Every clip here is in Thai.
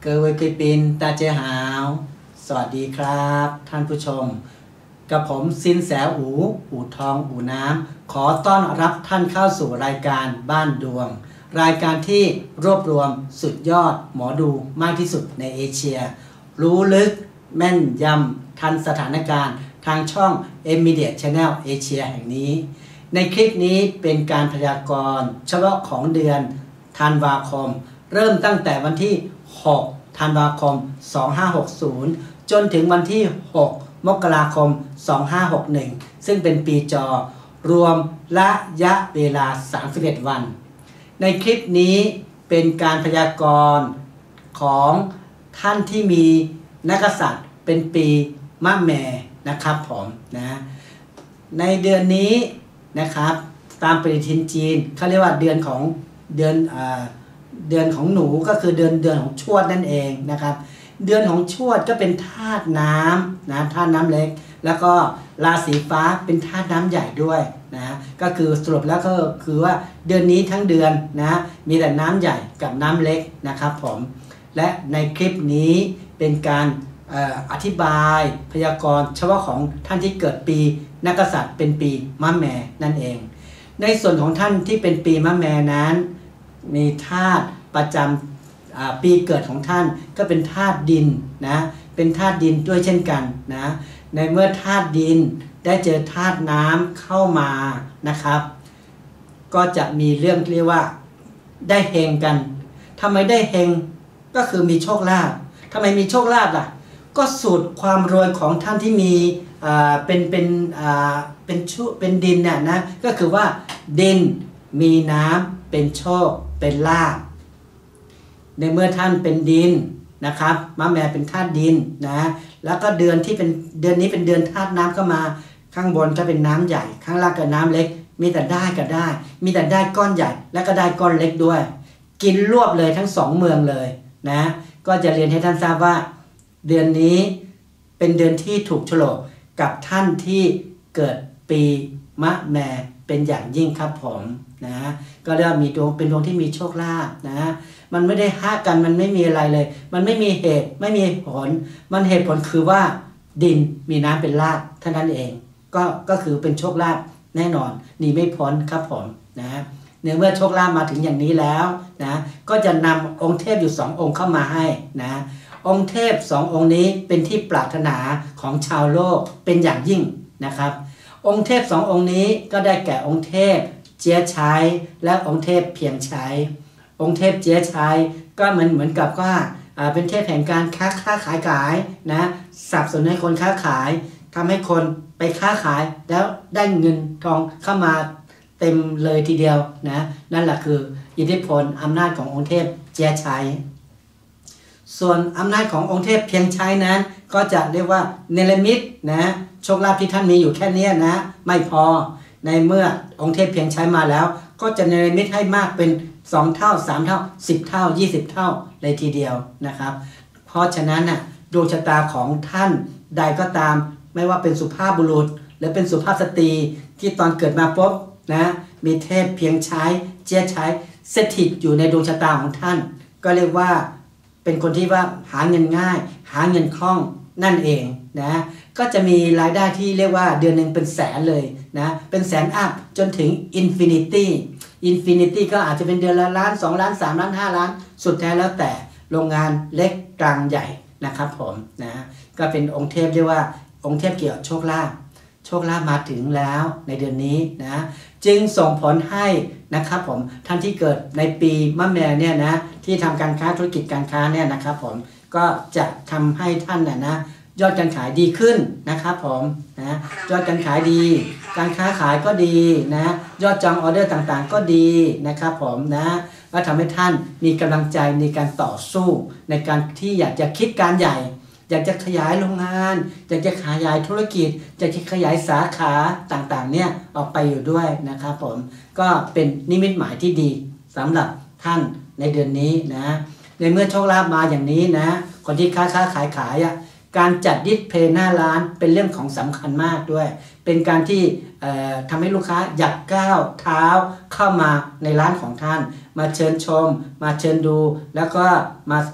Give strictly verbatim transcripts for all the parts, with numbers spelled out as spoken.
各位贵宾大家好สวัสดีครับท่านผู้ชมกับผมซินแสอูอู่ทองอู่น้ำขอต้อนรับท่านเข้าสู่รายการบ้านดวงรายการที่รวบรวมสุดยอดหมอดูมากที่สุดในเอเชียรู้ลึกแม่นยำทันสถานการณ์ทางช่อง Immediate Channel เอเชียแห่งนี้ในคลิปนี้เป็นการพยากรณ์เฉพาะของเดือนธันวาคมเริ่มตั้งแต่วันที่หกธันวาคมสองพันห้าร้อยหกสิบจนถึงวันที่หกมกราคมสองพันห้าร้อยหกสิบเอ็ดซึ่งเป็นปีจอรวมระยะเวลาสามสิบเอ็ดวันในคลิปนี้เป็นการพยากรณ์ของท่านที่มีนักษัตริย์เป็นปีมะแม่นะครับผมนะในเดือนนี้นะครับตามปฏิทินจีนเขาเรียกว่าเดือนของเดือนอ่าเดือนของหนูก็คือเดือนเดือนของชวดนั่นเองนะครับเดือนของชวดก็เป็นธาตุน้ำนะธาตุน้ำเล็กแล้วก็ราศีฟ้าเป็นธาตุน้ำใหญ่ด้วยนะก็คือสรุปแล้วก็คือว่าเดือนนี้ทั้งเดือนนะมีแต่น้ำใหญ่กับน้ำเล็กนะครับผมและในคลิปนี้เป็นการเอ่ออธิบายพยากรณ์เฉพาะของท่านที่เกิดปีนักกษัตริย์เป็นปีมะแม่นั่นเองในส่วนของท่านที่เป็นปีมะแม่นั้นมีธาตุประจำปีเกิดของท่านก็เป็นธาตุดินนะเป็นธาตุดินด้วยเช่นกันนะในเมื่อธาตุดินได้เจอธาตุน้ำเข้ามานะครับก็จะมีเรื่องเรียกว่าได้เฮงกันทำไมได้เฮงก็คือมีโชคลาภทำไมมีโชคลาภล่ะก็สูตรความรวยของท่านที่มีอ่าเป็นเป็นอ่าเป็นชุเป็นดินเนี่ยนะก็คือว่าดินมีน้ำเป็นโชคเป็นลาภในเมื่อท่านเป็นดินนะครับมะแม่เป็นธาตุดินนะแล้วก็เดือนที่เป็นเดือนนี้เป็นเดือนธาตุน้ำเข้ามาข้างบนก็เป็นน้ำใหญ่ข้างล่างก็น้ำเล็กมีแต่ได้ก็ได้มีแต่ได้ก้อนใหญ่แล้วก็ได้ก้อนเล็กด้วยกินรวบเลยทั้งสองเมืองเลยนะก็จะเรียนให้ท่านทราบว่าเดือนนี้เป็นเดือนที่ถูกโฉลกกับท่านที่เกิดปีมะแม่เป็นอย่างยิ่งครับผมนะก็เรียกว่ามีดวงเป็นดวงที่มีโชคลาภนะมันไม่ได้ห้ากันมันไม่มีอะไรเลยมันไม่มีเหตุไม่มีผลมันเหตุผลคือว่าดินมีน้ำเป็นรากเท่านั้นเองก็ก็คือเป็นโชคลาภแน่นอนหนีไม่พ้นครับผมนะเนื่องเมื่อโชคลาภมาถึงอย่างนี้แล้วนะก็จะนำองค์เทพอยู่สององค์เข้ามาให้นะองค์เทพสององค์นี้เป็นที่ปรารถนาของชาวโลกเป็นอย่างยิ่งนะครับองค์เทพสององค์นี้ก็ได้แก่องค์เทพเจียชัยและองค์เทพเพียงชัยองค์เทพเจียชัยก็เหมือนเหมือนกับว่าเป็นเทพแห่งการค้าค้าขายขายนะสนับสนุนให้คนค้าขายทำให้คนไปค้าขายแล้วได้เงินทองเข้ามาเต็มเลยทีเดียวนะนั่นแหละคืออิทธิพลอำนาจขององค์เทพเจียชัยส่วนอำนาจขององค์เทพเพียงชัยนั้นก็จะเรียกว่าเนรมิตนะโชคลาภที่ท่านมีอยู่แค่นี้นะไม่พอในเมื่อองค์เทพเพียงชัยมาแล้วก็จะเนรมิตให้มากเป็นสองเท่าสามเท่าสิบเท่ายี่สิบเท่าเลยทีเดียวนะครับเพราะฉะนั้นน่ะดวงชะตาของท่านใดก็ตามไม่ว่าเป็นสุภาพบุรุษหรือเป็นสุภาพสตรีที่ตอนเกิดมาปุ๊บนะมีเทพเพียงใช้เจียใช้สถิตอยู่ในดวงชะตาของท่านก็เรียกว่าเป็นคนที่ว่าหาเงินง่ายหาเงินคล่องนั่นเองนะก็จะมีรายได้ที่เรียกว่าเดือนหนึ่งเป็นแสนเลยนะเป็นแสนอัพจนถึงอินฟินิตี้อินฟินิตี้ก็อาจจะเป็นเดือนละล้านสองล้านสามล้านห้าล้านสุดแท้แล้วแต่โรงงานเล็กกลางใหญ่นะครับผมนะก็เป็นองค์เทพเรียกว่าองค์เทพเกี่ยวกับโชคลาภโชคลาภมาถึงแล้วในเดือนนี้นะจึงส่งผลให้นะครับผมท่านที่เกิดในปีมะแม่เนี่ยนะที่ทำการค้าธุรกิจการค้าเนี่ยนะครับผมก็จะทำให้ท่านน่ะนะยอดการขายดีขึ้นนะครับผมนะยอดการขายดีการค้าขายก็ดีนะยอดจองออเดอร์ต่างๆก็ดีนะครับผมนะก็ทำให้ท่านมีกำลังใจในการต่อสู้ในการที่อยากจะคิดการใหญ่อยากจะขยายโรงงานอยากจะขยายธุรกิจอยากจะขยายสาขาต่างๆเนี่ยออกไปอยู่ด้วยนะครับผมก็เป็นนิมิตหมายที่ดีสำหรับท่านในเดือนนี้นะในเมื่อโชคลาภมาอย่างนี้นะคนที่ค้าค้าขายขายอ่ะการจัดดิสเพลย์หน้าร้านเป็นเรื่องของสำคัญมากด้วยเป็นการที่ทำให้ลูกค้าอยากก้าวเท้าเข้ามาในร้านของท่านมาเชิญชมมาเชิญดูแล้วก็มา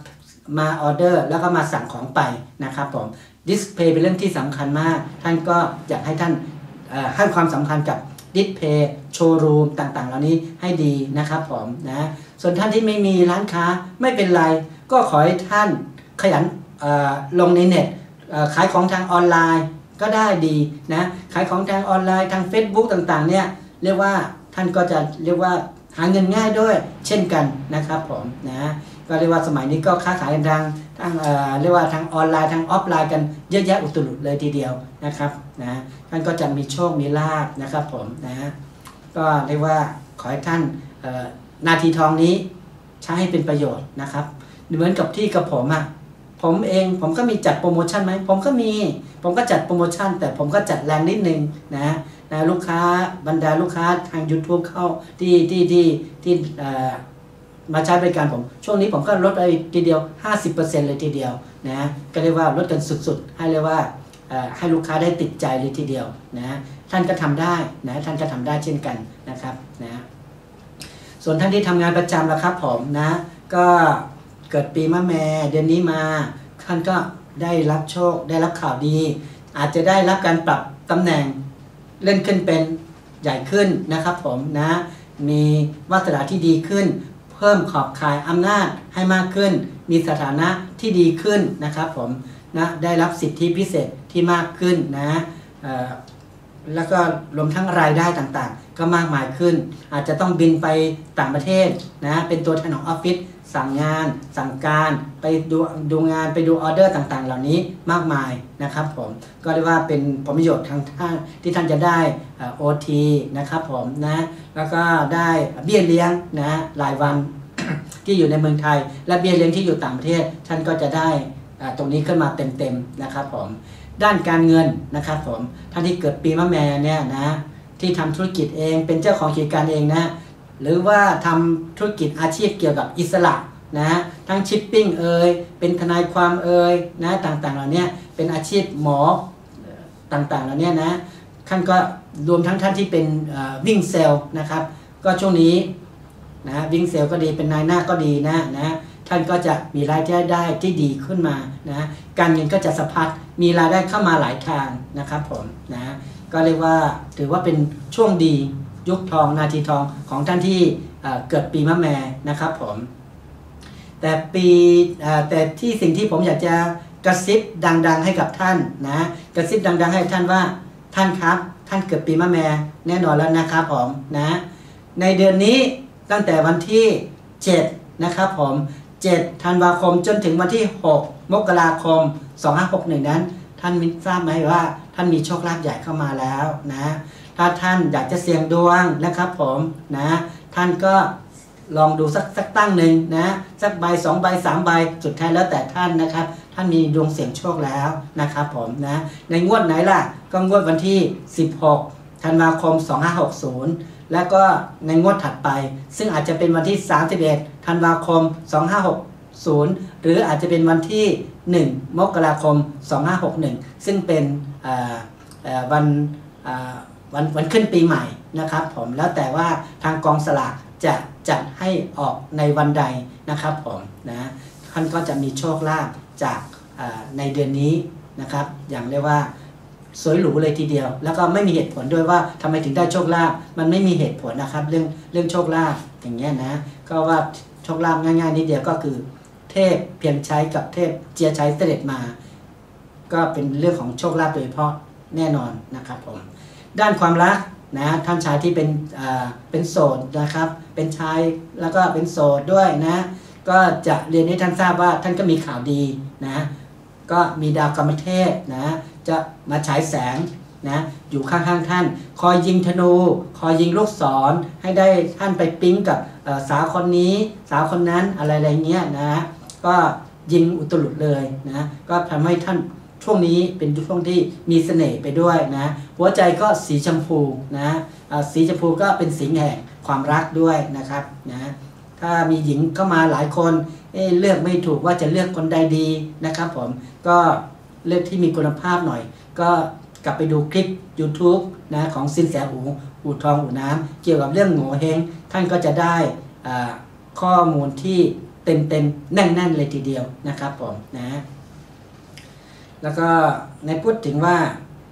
มาออเดอร์แล้วก็มาสั่งของไปนะครับผมดิสเพย์เป็นเรื่องที่สำคัญมากท่านก็อยากให้ท่านให้ความสำคัญกับดิสเพย์โชว์รูมต่างๆเหล่านี้ให้ดีนะครับผมนะส่วนท่านที่ไม่มีร้านค้าไม่เป็นไรก็ขอให้ท่านขยันลงในเน็ตขายของทางออนไลน์ก็ได้ดีนะขายของทางออนไลน์ทาง Facebook ต่างๆเนี่ยเรียกว่าท่านก็จะเรียกว่าหาเงินง่ายด้วยเช่นกันนะครับผมนะก็เรียกว่าสมัยนี้ก็ค้าขายกันทางทางเอ่อเรียกว่าทางออนไลน์ทางออฟไลน์กันเยอะแยะอุตลุดเลยทีเดียวนะครับนะท่านก็จะมีโชคมีลาภนะครับผมนะก็เรียกว่าขอให้ท่านนาทีทองนี้ใช้ให้เป็นประโยชน์นะครับเหมือนกับที่กับผมอ่ะผมเองผมก็มีจัดโปรโมชั่นไหมผมก็มีผมก็จัดโปรโมชั่นแต่ผมก็จัดแรงนิดนึงนะนะลูกค้าบรรดาลูกค้าทาง YouTube เข้าที่ที่ที่ที่มาใช้บริการผมช่วงนี้ผมก็ลดไปทีเดียว ห้าสิบเปอร์เซ็นต์ เลยทีเดียวนะก็เรียกว่าลดกันสุดๆให้เรียกว่าให้ลูกค้าได้ติดใจเลยทีเดียวนะท่านก็ทำได้นะท่านก็ทำได้เช่นกันนะครับนะส่วนท่านที่ทำงานประจำแล้วครับผมนะก็เกิดปีมะแม่เดือนนี้มาท่านก็ได้รับโชคได้รับข่าวดีอาจจะได้รับการปรับตำแหน่งเลื่อนขึ้นเป็นใหญ่ขึ้นนะครับผมนะมีวาสนาที่ดีขึ้นเพิ่มขอบข่ายอำนาจให้มากขึ้นมีสถานะที่ดีขึ้นนะครับผมนะได้รับสิทธิพิเศษที่มากขึ้นนะแล้วก็รวมทั้งรายได้ต่างๆก็มากมายขึ้นอาจจะต้องบินไปต่างประเทศนะเป็นตัวแทนของออฟฟิศสั่งงานสั่งการไปดูดูงานไปดูออเดอร์ต่างๆเหล่านี้มากมายนะครับผมก็เรียกว่าเป็นผลประโยชน์ทางท่านที่ท่านจะได้โอทีนะครับผมนะแล้วก็ได้เบี้ยเลี้ยงนะรายวัน ที่อยู่ในเมืองไทยและเบี้ยเลี้ยงที่อยู่ต่างประเทศท่านก็จะได้ตรงนี้ขึ้นมาเต็มๆนะครับผมด้านการเงินนะครับผมท่านที่เกิดปีมะแม่เนี่ยนะที่ทำธุรกิจเองเป็นเจ้าของกิจการเองนะหรือว่าทำธุรกิจอาชีพเกี่ยวกับอิสระนะทั้งชิปปิ้งเอ่ยเป็นทนายความเอ่ยนะต่างๆเหล่านี้เป็นอาชีพหมอต่างๆเหล่านี้นะท่านก็รวมทั้งท่านที่เป็นวิ่งเซลล์นะครับก็ช่วงนี้นะวิ่งเซลล์ก็ดีเป็นนายหน้าก็ดีนะนะท่านก็จะมีรายได้ที่ดีขึ้นมานะการเงินก็จะสะพัดมีรายได้เข้ามาหลายทางนะครับผมนะก็เรียกว่าถือว่าเป็นช่วงดียุคทองนาทีทองของท่านที่เกิดปีมะแม่นะครับผมแต่ปีแต่ที่สิ่งที่ผมอยากจะกระซิบดังๆให้กับท่านนะกระซิบดังๆให้ท่านว่าท่านครับท่านเกิดปีมะแม่แน่นอนแล้วนะครับผมนะในเดือนนี้ตั้งแต่วันที่เจ็ดนะครับผมเจ็ดธันวาคมจนถึงวันที่หกมกราคมสองพันห้าร้อยหกสิบเอ็ดนั้นท่านทราบไหมว่าท่านมีโชคลาภใหญ่เข้ามาแล้วนะถ้าท่านอยากจะเสี่ยงดวงนะครับผมนะท่านก็ลองดูสักสักตั้งหนึ่งนะสักใบสองใบสามใบสุดท้ายแล้วแต่ท่านนะครับท่านมีดวงเสี่ยงโชคแล้วนะครับผมนะในงวดไหนล่ะก็งวดวันที่สิบหกธันวาคมสองพันห้าร้อยหกสิบแล้วก็ในงวดถัดไปซึ่งอาจจะเป็นวันที่สามสิบเอ็ดธันวาคมสองพันห้าร้อยหกสิบหรืออาจจะเป็นวันที่หนึ่งมกราคมสองพันห้าร้อยหกสิบเอ็ดซึ่งเป็นวันวันวันขึ้นปีใหม่นะครับผมแล้วแต่ว่าทางกองสลากจะจัดให้ออกในวันใดนะครับผมนะท่านก็จะมีโชคลาภจากในเดือนนี้นะครับอย่างเรียกว่าสวยหรูเลยทีเดียวแล้วก็ไม่มีเหตุผลด้วยว่าทำไมถึงได้โชคลาภมันไม่มีเหตุผลนะครับเรื่องเรื่องโชคลาภอย่างเงี้ยนะก็ว่าโชคลาภง่ายๆนิดเดียวก็คือเทพเพียงใช้กับเทพเจียใช้เสด็จมาก็เป็นเรื่องของโชคลาภโดยเฉพาะแน่นอนนะครับผมด้านความรักนะท่านชายที่เป็นอ่าเป็นโสดนะครับเป็นชายแล้วก็เป็นโสดด้วยนะก็จะเรียนให้ท่านทราบว่าท่านก็มีข่าวดีนะก็มีดาวกรรมเทพนะจะมาฉายแสงนะอยู่ข้างๆท่านคอยยิงธนูคอยยิงลูกศรให้ได้ท่านไปปิ๊งกับสาวคนนี้สาวคนนั้นอะไรอะไรเงี้ยนะก็ยิงอุตลุดเลยนะก็ทำให้ท่านช่วงนี้เป็นช่วงที่มีเสน่ห์ไปด้วยนะหัวใจก็สีชมพูนะสีชมพูก็เป็นสีแห่งความรักด้วยนะครับนะถ้ามีหญิงเข้ามาหลายคนเอ๊ะเลือกไม่ถูกว่าจะเลือกคนใดดีนะครับผมก็เลือกที่มีคุณภาพหน่อยก็กลับไปดูคลิป YouTube นะของสินแสอูอูทองอูน้ำเกี่ยวกับเรื่องโงเฮงท่านก็จะได้ข้อมูลที่เต็มเต็มแน่นแน่นเลยทีเดียวนะครับผมนะแล้วก็ในพูดถึงว่า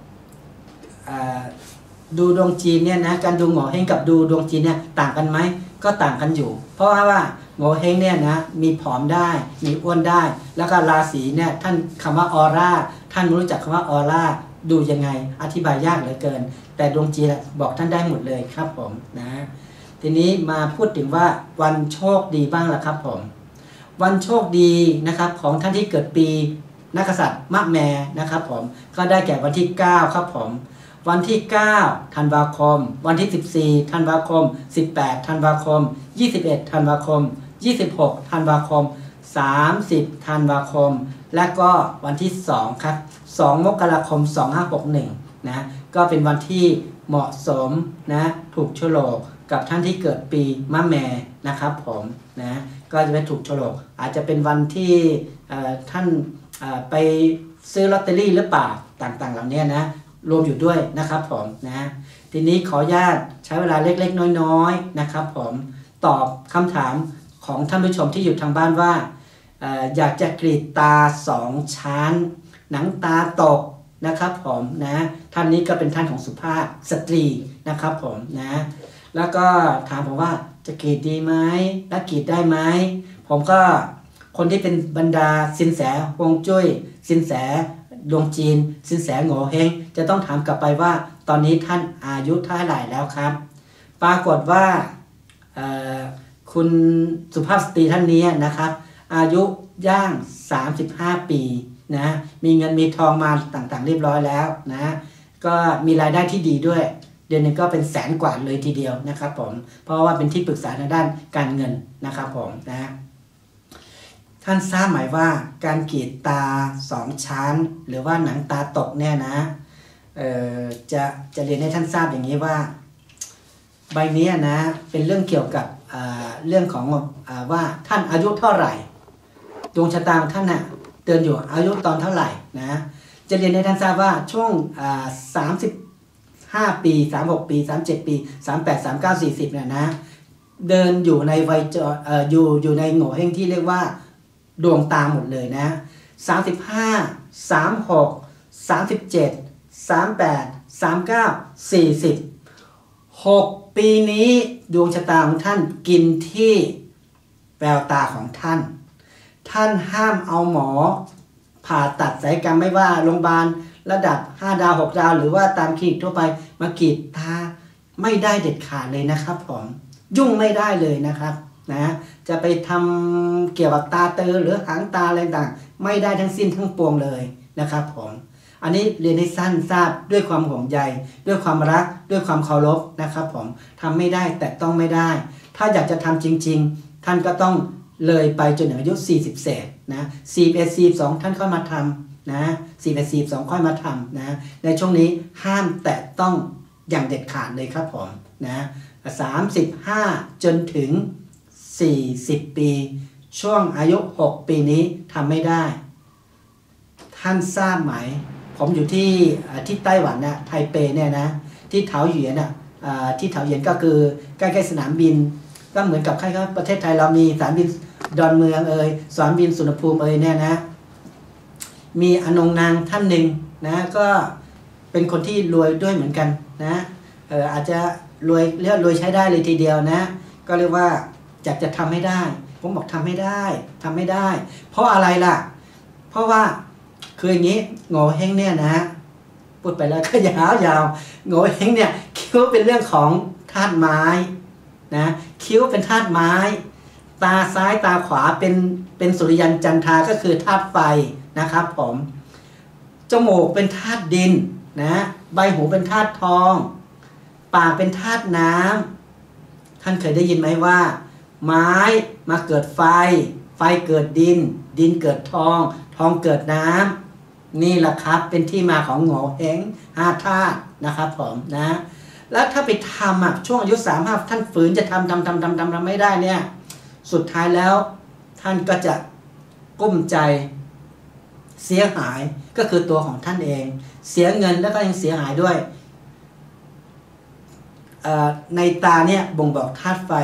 ดูดวงจีนเนี่ยนะการดูโง่เฮงกับดูดวงจีนเนี่ยต่างกันไหมก็ต่างกันอยู่เพราะว่าโง่เฮงเนี่ยนะมีผอมได้มีอ้วนได้แล้วก็ราศีเนี่ยท่านคำว่าออร่าท่านรู้จักคำว่าออร่าดูยังไงอธิบายยากเหลือเกินแต่ดวงจีนบอกท่านได้หมดเลยครับผมนะทีนี้มาพูดถึงว่าวันโชคดีบ้างล่ะครับผมวันโชคดีนะครับของท่านที่เกิดปีนักกษัตริย์มะแม่นะครับผมก็ได้แก่วันที่เก้าครับผมวันที่เก้าธันวาคมวันที่สิบสี่ธันวาคมสิบแปดธันวาคมยี่สิบเอ็ดธันวาคมยี่สิบหกธันวาคมสามสิบธันวาคมและก็วันที่สองครับสองมกราคมสองห้าหกหนึ่งนะก็เป็นวันที่เหมาะสมนะถูกโฉลกกับท่านที่เกิดปีมะแม่นะครับผมนะก็จะไปถูกโฉลกอาจจะเป็นวันที่ท่านไปซื้อลอตเตอรี่หรือเปล่าต่างๆเหล่านี้นะรวมอยู่ด้วยนะครับผมนะทีนี้ขออนุญาตใช้เวลาเล็กๆน้อยๆนะครับผมตอบคำถามของท่านผู้ชมที่อยู่ทางบ้านว่าอยากจะกรีดตาสองชั้นหนังตาตกนะครับผมนะท่านนี้ก็เป็นท่านของสุภาพสตรีนะครับผมนะแล้วก็ถามผมว่าจะกรีดดีไหมและกรีดได้ไหมผมก็คนที่เป็นบรรดาสินแสฮวงจุ้ยสินแสดวงจีนสินแสโง่เฮงจะต้องถามกลับไปว่าตอนนี้ท่านอายุเท่าไหร่แล้วครับปรากฏว่าคุณสุภาพสตรีท่านนี้นะครับอายุย่างสามสิบห้าปีนะมีเงินมีทองมาต่างๆเรียบร้อยแล้วนะก็มีรายได้ที่ดีด้วยเดือนนึงก็เป็นแสนกว่าเลยทีเดียวนะครับผมเพราะว่าเป็นที่ปรึกษาทางด้านการเงินนะครับผมนะท่านทราบไหมว่าการกรีดตาสองชั้นหรือว่าหนังตาตกเนี่ยนะเอ่อจะจะเรียนให้ท่านทราบอย่างนี้ว่าใบนี้นะเป็นเรื่องเกี่ยวกับเรื่องของอว่าท่านอายุเท่าไหร่ดวงชะตาของท่านน่ะเตือนอยู่อายุตอนเท่าไหร่นะจะเรียนให้ท่านทราบว่าช่วงสามสิบห้าปีสามหกปีสามเจ็ดปีสามแปดสามเก้าสี่สิบเนี่ยนะเดินอยู่ในวัยจอเอ่ออยู่อยู่ในโง่เฮงที่เรียกว่าดวงตาหมดเลยนะสามสิบห้า สามสิบหก สามสิบเจ็ด สามสิบแปด สามสิบเก้า สี่สิบ หกปีนี้ดวงชะตาของท่านกินที่แววตาของท่านท่านห้ามเอาหมอผ่าตัดศัลยกรรมไม่ว่าโรงพยาบาลระดับห้าดาวหกดาวหรือว่าตามคลินิกทั่วไปมากรีดตาไม่ได้เด็ดขาดเลยนะครับผมยุ่งไม่ได้เลยนะครับนะจะไปทำเกี่ยวกับตาเตอหรือหางตาอะไรต่างไม่ได้ทั้งสิ้นทั้งปวงเลยนะครับผมอันนี้เรียนให้สั้นทราบด้วยความห่วงใยด้วยความรักด้วยความเคารพนะครับผมทำไม่ได้แต่ต้องไม่ได้ถ้าอยากจะทำจริงๆท่านก็ต้องเลยไปจนถึงอายุสี่สิบเศษนะสี่สิบเอ็ด สี่สิบสองท่านค่อยมาทำนะสี่สิบเอ็ด สี่สิบสองค่อยมาทำนะในช่วงนี้ห้ามแตะต้องอย่างเด็ดขาดเลยครับผมนะสามสิบห้าจนถึงสี่สิบปีช่วงอายุหกปีนี้ทำไม่ได้ท่านทราบไหมผมอยู่ที่ที่ไต้หวันนะไทเปเนี่ยนะที่เถาหยวนนะที่เถาหยวนก็คือใกล้ๆสนามบินก็เหมือนกับคล้ายๆประเทศไทยเรามีสนามบินดอนเมืองเอ่ยสนามบินสุวรรณภูมิเอ่ยเนี่ยนะมีอนงนางท่านหนึ่งนะก็เป็นคนที่รวยด้วยเหมือนกันนะเอออาจจะรวยเรียกรวยใช้ได้เลยทีเดียวนะก็เรียกว่าอยากจะทำให้ได้ผมบอกทำไม่ได้ทำไม่ได้เพราะอะไรล่ะเพราะว่าคืออย่างนี้โง่เฮงเนี่ยนะพูดไปแล้วก็ยาวยาวโง่เฮงเนี่ยคิ้วเป็นเรื่องของธาตุไม้นะคิ้วเป็นธาตุไม้ตาซ้ายตาขวาเป็นเป็นสุริยันจันทราก็คือธาตุไฟนะครับผมจมูกเป็นธาตุดินนะใบหูเป็นธาตุทองปากเป็นธาตุน้ำท่านเคยได้ยินไหมว่าไม้มาเกิดไฟไฟเกิดดินดินเกิดทองทองเกิดน้ำนี่แหละครับเป็นที่มาของโง่เฮงห้าธาตุนะครับผมนะแล้วถ้าไปทำอ่ะช่วงอายุสามห้าท่านฝืนจะทำทำทำทำทำทำไม่ได้เนี่ยสุดท้ายแล้วท่านก็จะกุ้มใจเสียหายก็คือตัวของท่านเองเสียเงินแล้วก็ยังเสียหายด้วยในตาเนี่ยบ่งบอกธาตุไฟผ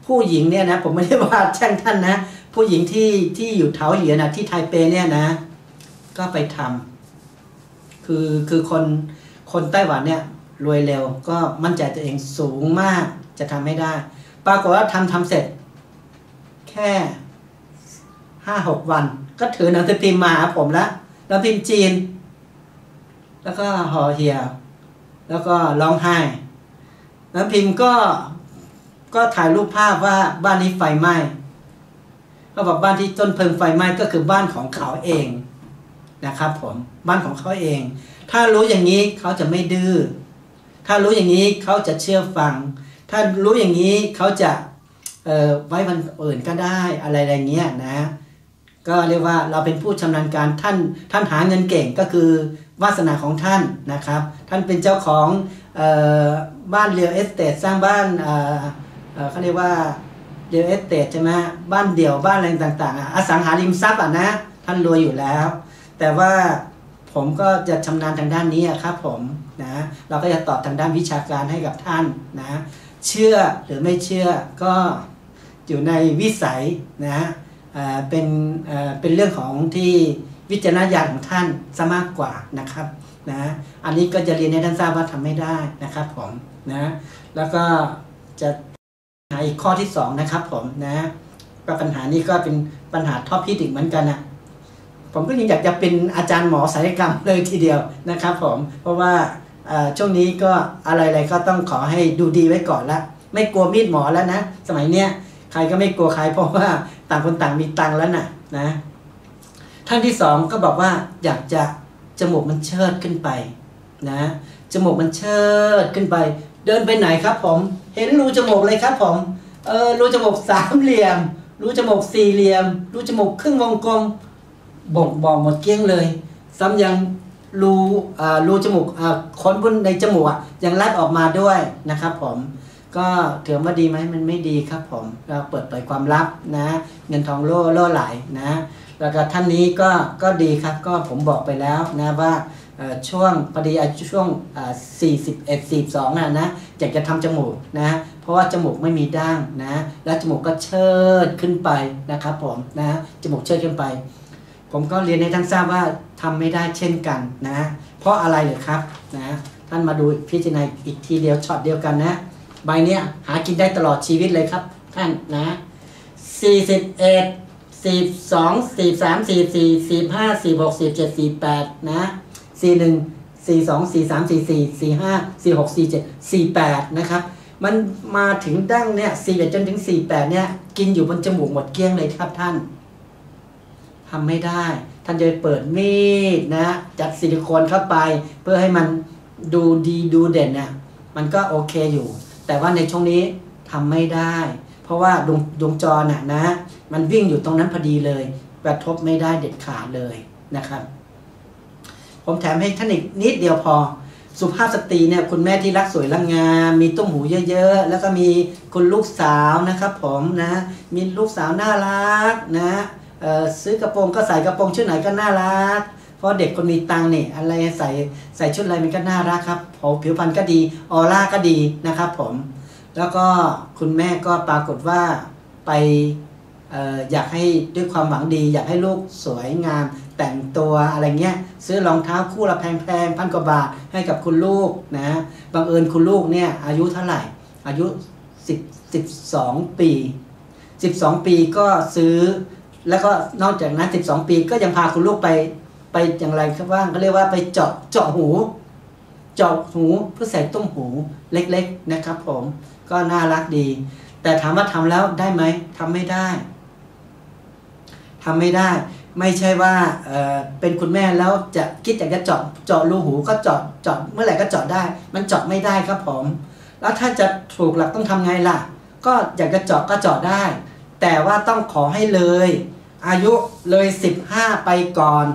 ผู้หญิงเนี่ยนะผมไม่ได้ว่าแช่งท่านนะผู้หญิงที่ที่อยู่เถาเหลียนะที่ไทเปเนี่ยนะก็ไปทำคือคือคนคนไต้หวันเนี่ยรวยเร็วก็มั่นใจตัวเองสูงมากจะทำไม่ได้ปรากฏว่าทำทำเสร็จแค่ห้าหกวันก็ถือหนังสือพิมพ์มาหาผมแล้วหนังสือพิมพ์จีนแล้วก็ห่อเหี่ยวแล้วก็ร้องไห้หนังสือพิมพ์ก็ก็ถ่ายรูปภาพว่าบ้านนี้ไฟไหม้เขาบอกบ้านที่ต้นเพลิงไฟไหม้ก็คือบ้านของเขาเองนะครับผมบ้านของเขาเองถ้ารู้อย่างนี้เขาจะไม่ดื้อถ้ารู้อย่างนี้เขาจะเชื่อฟังถ้ารู้อย่างนี้เขาจะเอ่อไว้วันอื่นก็ได้อะไรอะไรเงี้ยนะก็เรียกว่าเราเป็นผู้ชำนาญการท่านท่านหาเงินเก่งก็คือวาสนาของท่านนะครับท่านเป็นเจ้าของเอ่อบ้านเรียลเอสเตทสร้างบ้านเอ่อเอ่อเขาเรียกว่าเรียลเอสเตทใช่ไหมบ้านเดี่ยวบ้านอะไรต่างๆอสังหาริมทรัพย์อ่ะนะท่านรวยอยู่แล้วแต่ว่าผมก็จะชำนาญทางด้านนี้ครับผมนะเราก็จะตอบทางด้านวิชาการให้กับท่านนะเชื่อหรือไม่เชื่อก็อยู่ในวิสัยนะเป็นเป็นเรื่องของที่วิจารณญาณของท่านซะมากกว่านะครับนะอันนี้ก็จะเรียนให้ท่านทราบว่าทำไม่ได้นะครับผมนะแล้วก็จะหาอีกข้อที่สองนะครับผมนะปัญหานี้ก็เป็นปัญหาท็อปฮิตอีกเหมือนกันนะผมก็ยังอยากจะเป็นอาจารย์หมอศัลยกรรมเลยทีเดียวนะครับผมเพราะว่าช่วงนี้ก็อะไรๆก็ต้องขอให้ดูดีไว้ก่อนละไม่กลัวมีดหมอแล้วนะสมัยเนี้ยใครก็ไม่กลัวใครเพราะว่าต่างคนต่างมีตังค์แล้วนะนะท่านที่สองก็บอกว่าอยากจะจมูกมันเชิดขึ้นไปนะจมูกมันเชิดขึ้นไปเดินไปไหนครับผมเห็นรูจมูกเลยครับผมเออรูจมูกสามเหลี่ยมรูจมูกสี่เหลี่ยมรูจมูกครึ่งวงกลมบ่งบอกหมดเกลี้ยงเลยซ้ำยังรูอ่ารูจมูกอ่าขนบนในจมูกอ่ะยังลัดออกมาด้วยนะครับผมก็ถือว่าดีไหมมันไม่ดีครับผมเราเปิดเผยความลับนะเงินทองโล่โล่ไหลนะแล้วก็ท่านนี้ก็ก็ดีครับก็ผมบอกไปแล้วนะว่าช่วงพอดีช่วงสี่สิบเอ็ด สี่สิบสองอ่ะนะอยากจะทำจมูกนะเพราะว่าจมูกไม่มีด่างนะแล้วจมูกก็เชิดขึ้นไปนะครับผมนะจมูกเชิดขึ้นไปผมก็เรียนให้ท่านทราบว่าทำไม่ได้เช่นกันนะเพราะอะไรเหรอครับนะท่านมาดูพิจารณาอีกทีเดียวช็อตเดียวกันนะใบเนี้ยหากินได้ตลอดชีวิตเลยครับท่านนะสี่สิบเอ็ด สี่สิบสอง สี่สิบสาม สี่สิบสี่ สี่สิบห้า สี่สิบหก สี่สิบเจ็ด สี่สิบแปดนะสี่สิบเอ็ด สี่สิบสอง สี่สิบสาม สี่สิบสี่ สี่สิบห้า สี่สิบหก สี่สิบเจ็ด สี่สิบแปดนะครับมันมาถึงดั้งเนี่ยสี่สิบเอ็ดจนถึงสี่สิบแปดเนี่ยกินอยู่บนจมูกหมดเกลี้ยงเลยครับท่านทำไม่ได้ท่านจะเปิดมีดนะจัดซิลิโคนเข้าไปเพื่อให้มันดูดีดูเด่นเนี่ยมันก็โอเคอยู่แต่ว่าในช่วงนี้ทำไม่ได้เพราะว่าดวงดวงจรน่ะนะมันวิ่งอยู่ตรงนั้นพอดีเลยกระทบไม่ได้เด็ดขาดเลยนะครับผมแถมให้ท่านอีกนิดเดียวพอสุภาพสตรีเนี่ยคุณแม่ที่รักสวยรักงามมีตุ้มหูเยอะๆแล้วก็มีคุณลูกสาวนะครับผมนะมีลูกสาวน่ารักนะซื้อกระโปรงก็ใส่กระโปรงชุดไหนก็น่ารักเพราะเด็กคนมีตังค์เนี่ยอะไรใส่ใส่ชุดอะไรมันก็น่ารักครับผิวพรรณก็ดีออร่าก็ดีนะครับผมแล้วก็คุณแม่ก็ปรากฏว่าไป เอ่ออยากให้ด้วยความหวังดีอยากให้ลูกสวยงามแต่งตัวอะไรเงี้ยซื้อรองเท้าคู่ละแพงๆพันกว่าบาทให้กับคุณลูกนะบังเอิญคุณลูกเนี่ยอายุเท่าไหร่อายุสิบ สิบสองปีสิบสองปีก็ซื้อแล้วก็นอกจากนั้นสิบสองปีก็ยังพาคุณลูกไปไปอย่างไรครับว่าเขาเรียกว่าไปเจาะเจาะหูเจาะหูเพื่อใส่ต้มหูเล็กๆนะครับผมก็น่ารักดีแต่ถามว่าทำแล้วได้ไหมทำไม่ได้ทำไม่ได้ไม่ใช่ว่า เอ่อ เป็นคุณแม่แล้วจะคิดอยากจะเจาะเจาะรูหูก็เจาะเจาะเมื่อไหร่ก็เจาะได้มันเจาะไม่ได้ครับผมแล้วถ้าจะถูกหลักต้องทำไงล่ะก็อยากจะเจาะก็เจาะได้แต่ว่าต้องขอให้เลยอายุเลยสิบห้าไปก่อน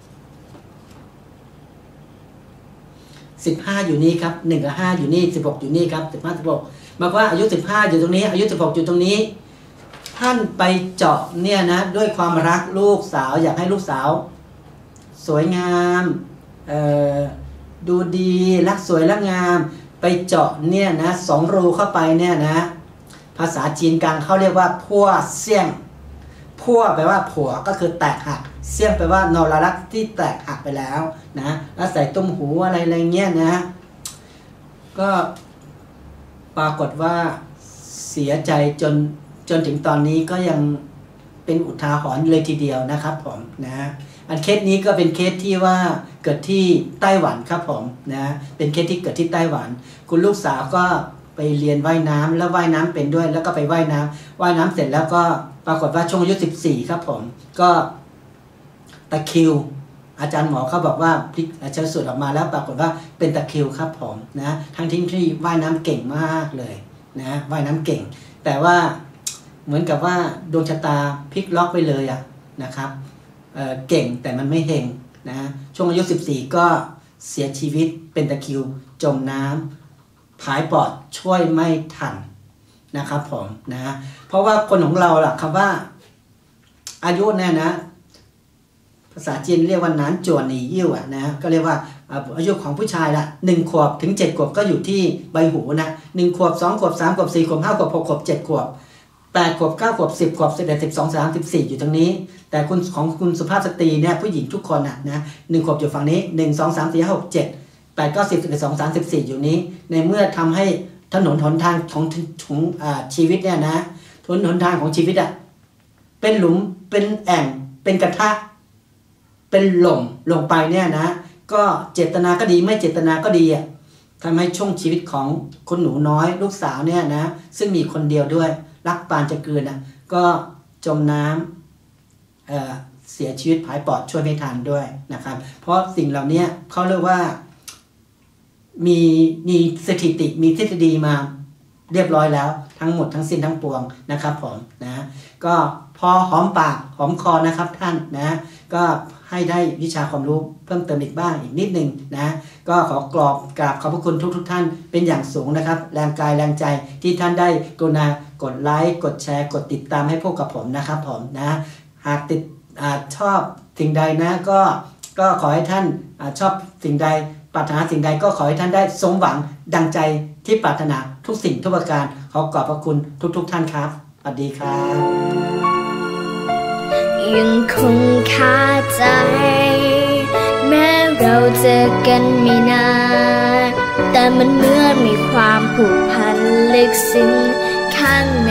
สิบห้าอยู่นี่ครับหนึ่งกับห้าอยู่นี่สิบหกอยู่นี่ครับสิบห้า สิบหกบอกว่าอายุสิบห้าอยู่ตรงนี้อายุสิบหกอยู่ตรงนี้ท่านไปเจาะเนี่ยนะด้วยความรักลูกสาวอยากให้ลูกสาวสวยงามเอ่อดูดีรักสวยรักงามไปเจาะเนี่ยนะสองรูเข้าไปเนี่ยนะภาษาจีนกลางเขาเรียกว่าพั่วเสี่ยงพั่วแปลว่าผัวก็คือแตกหักเสี่ยงแปลว่านรรักที่แตกหักไปแล้วนะแล้วใส่ตุ้มหูอะไรอะไรเงี้ยนะก็ปรากฏว่าเสียใจจนจนถึงตอนนี้ก็ยังเป็นอุทาหรณ์เลยทีเดียวนะครับผมนะอันเคสนี้ก็เป็นเคสที่ว่าเกิดที่ไต้หวันครับผมนะเป็นเคสที่เกิดที่ไต้หวันคุณลูกสาวก็ไปเรียนว่ายน้ำแล้วว่ายน้ำเป็นด้วยแล้วก็ไปว่ายน้ำว่ายน้ำเสร็จแล้วก็ปรากฏว่าช่วงอายุสิบสี่ครับผมก็ตะคริวอาจารย์หมอเขาบอกว่าพลิกชันสูตรออกมาแล้วปรากฏว่าเป็นตะคริวครับผมนะทั้งที่ที่ว่ายน้ำเก่งมากเลยนะว่ายน้ำเก่งแต่ว่าเหมือนกับว่าดวงชะตาพลิกล็อกไปเลยอะนะครับเ, เก่งแต่มันไม่เฮงนะช่วงอายุสิบสี่ก็เสียชีวิตเป็นตะคริวจมน้ำผายปอดช่วยไม่ทันนะครับผมนะเพราะว่าคนของเราล่ะคำว่าอายุเนี่ยนะภาษาจีนเรียกว่าหนานจวนหนียิ้วอ่ะนะก็เรียกว่าอายุของผู้ชายละหนึ่งขวบถึงเจ็ดขวบก็อยู่ที่ใบหูนะหนึ่งขวบสองขวบสามขวบสี่ขวบห้าขวบหกขวบเจ็ดขวบแปดขวบเก้าขวบสิบขวบสิบเอ็ดสิบสองสามสิบสี่อยู่ตรงนี้แต่คุณของคุณสุภาพสตรีเนี่ยผู้หญิงทุกคนอ่ะนะหนึ่งขวบอยู่ฝั่งนี้หนึ่งสองสามสี่ห้าหกเจ็ดแปดเก้าสิบสิบเอ็ดสิบสองสิบสามสิบสี่อยู่นี้ในเมื่อทำให้ถนนหนทางของของอ่าชีวิตเนี่ยนะถนนหนทางของชีวิตอ่ะเป็นหลุมเป็นแอ่งเป็นกระทะเป็นหล่มลงไปเนี่ยนะก็เจตนาก็ดีไม่เจตนาก็ดีอ่ะทำให้ช่วงชีวิตของคุณหนูน้อยลูกสาวเนี่ยนะซึ่งมีคนเดียวด้วยรักปานจะกลืนอ่ะก็จมน้ำ เอ่อ เสียชีวิตผายปอดช่วยไม่ทันด้วยนะครับเพราะสิ่งเหล่านี้เขาเรียกว่ามีมีสถิติมีทฤษฎีมาเรียบร้อยแล้วทั้งหมดทั้งสิ้นทั้งปวงนะครับผมนะก็พอหอมปากหอมคอนะครับท่านนะก็ให้ได้วิชาความรู้เพิ่มเติมอีกบ้างอีกนิดนึงนะก็ขอกราบกราบขอบพระคุณทุกทุกท่านเป็นอย่างสูงนะครับแรงกายแรงใจที่ท่านได้กรุณากดไลค์กดแชร์กดติดตามให้พวกกับผมนะครับผมนะหากติดอ่าชอบสิ่งใดนะก็ก็ขอให้ท่านอ่าชอบสิ่งใดปรารถนาสิ่งใดก็ขอให้ท่านได้สมหวังดังใจที่ปรารถนาทุกสิ่งทุกประการขอขอบพระคุณทุกทุกท่านครับสวัสดีครับยังคงคาใจแม้เราเจอกันไม่นานแต่มันเหมือนมีความผูกพันลึกซึ้งข้างใน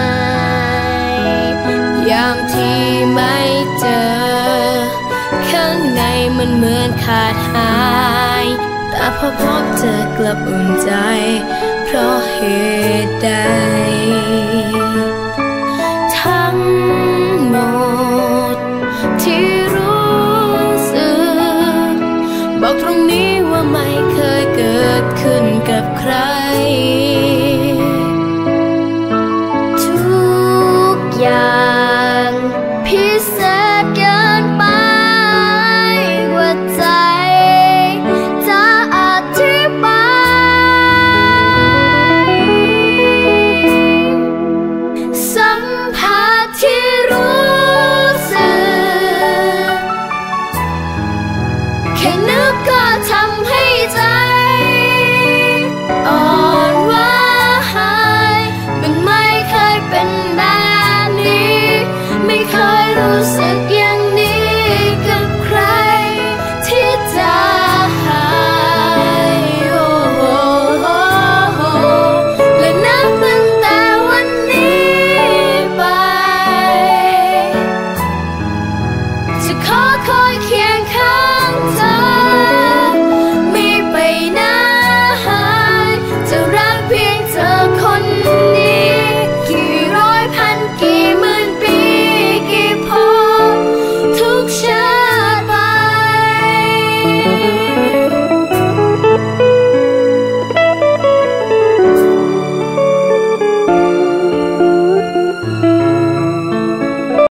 ยามที่ไม่เจอข้างในมันเหมือนขาดหายแต่พอพบเจอกลับอุ่นใจเพราะเหตุใด